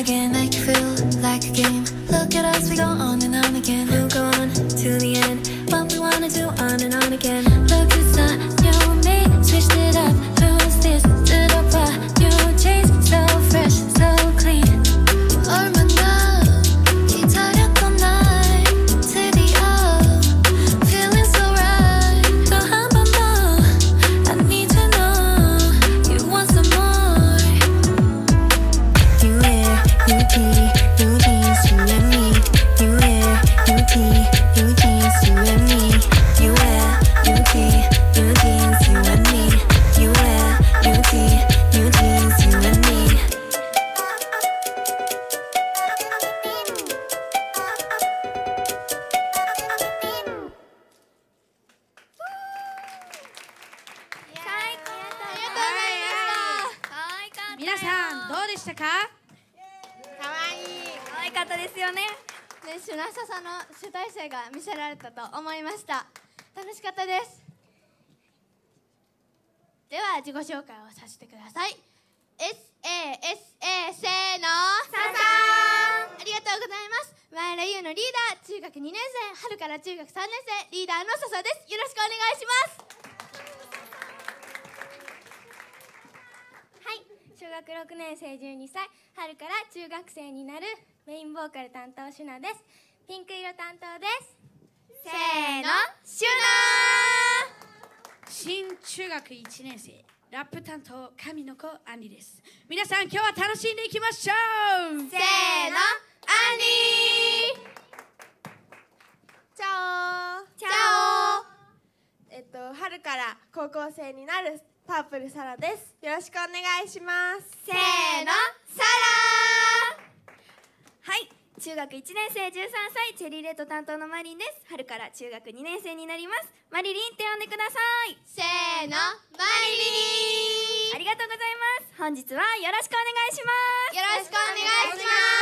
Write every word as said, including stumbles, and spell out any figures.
again, make you feel like a game. Look at us, we go on and on again. We'll go on to the end. What we wanna do, on and on again. Look, it's not you and me, switched it up. Lose this, stood up a new chase. So fresh, so clean. 얼마나 기다렸던 날 드디어 feeling so right. 또 한 번 더 I need to know you want some more. You wear, you tee, you jeans, you and me. You wear, you tee, you jeans, you and me. You wear, you tee, you jeans, you and me. You wear, you tee, you jeans, you and me. 皆さんどうでしたか？ かわいい。 可愛かったですよね。 練習の浅さの集大成が見せられたと思いました。楽しかったです。では自己紹介をさせてください。 エスエーエスエー せーのささん。ありがとうございます。前田優のリーダー、中学にねん生、春から中学さんねん生、リーダーの笹です。よろしくお願いします。 はい、小学ろくねん生じゅうにさい、春から中学生になるメインボーカル担当シュナです。ピンク色担当です。 せーのシュ新中学いちねん生ラップ担当神の子アンリです。皆さん今日は楽しんでいきましょう。 ナー。せーのアンリー。 チャオチャオ。 えっと春から高校生になるパープルサラです。よろしくお願いします。 せーのサラはい、中学いちねん生じゅうさんさい、チェリーレッド担当のマリンです。春から中学にねん生になります。マリリンって呼んでください。 せーのマリリン。 ありがとうございます。本日はよろしくお願いします。 よろしくお願いします。